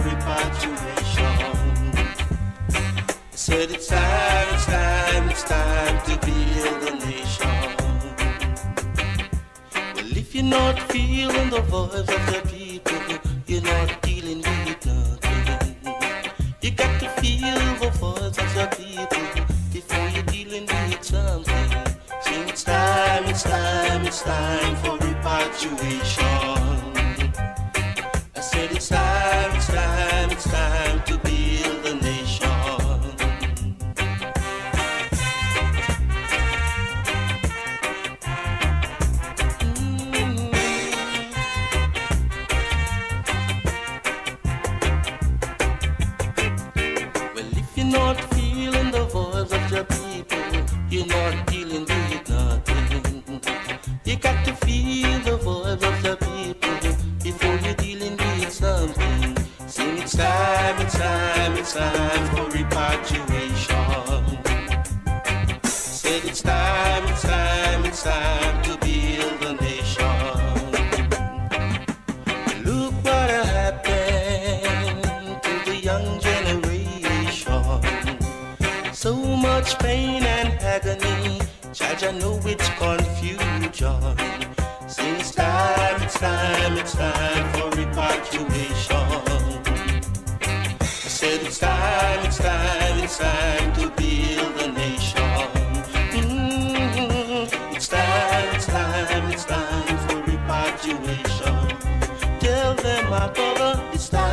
repatriation. I said it's time to build a nation. Well, if you're not feeling the voice of the people, you're not dealing with nothing. You got to feel the voice of the people before you're dealing with something. So it's time for repatriation. I said it's time to build a nation. Well, if you're not feeling the voice of your people, you're not dealing with nothing. You got to feel the voice of the people before you're dealing with something. Sing it's time for repatriation. Said it's time to build a nation. Look what happened to the young generation. So much pain and agony, Judge, I know it's confusion. Sing it's time for repatriation. I said it's time to build a nation. It's time for repatriation. Tell them, my brother, it's time.